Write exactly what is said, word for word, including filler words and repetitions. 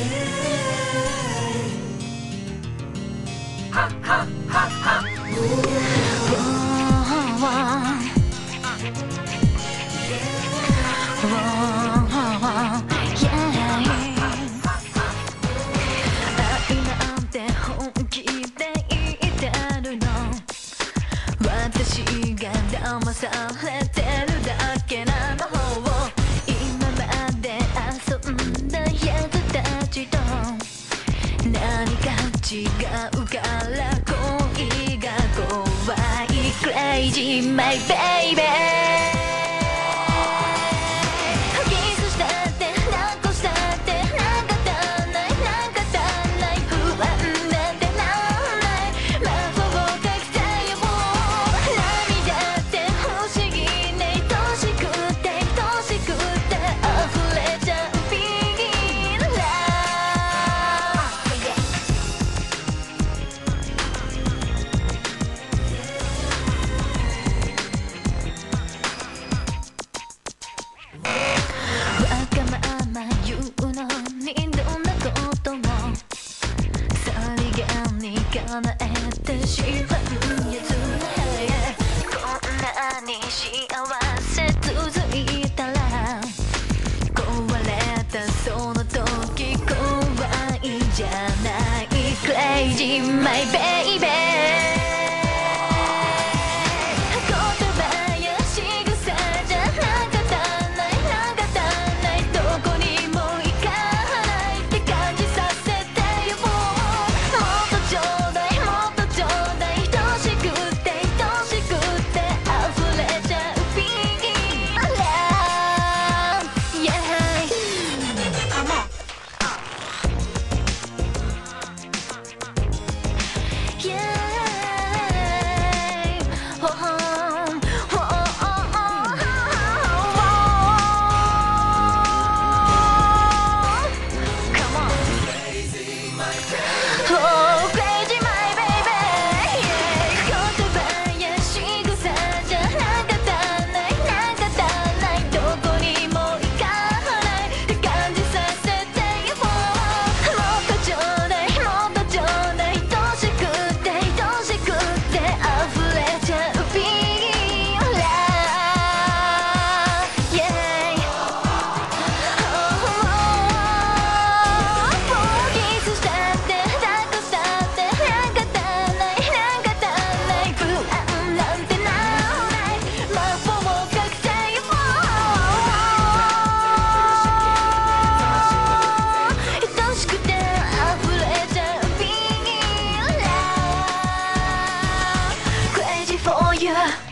はっはっはっは。 愛なんて本気で言ってるの？私が騙されてるだけなの。今まで遊んだやつたちと何か違うから恋が怖い Crazy my baby。 キスしたって抱っこしたってなんか足んないなんか足んない不安なんてなんない魔法をかけたよ。涙って不思議ね愛しくて愛しくて溢れちゃう Big Love。 わがまま言うのにどんなこともさりげに叶えてしまうやつ。こんなに幸せ続いたら壊れたその時怖いじゃない Crazy my baby。For you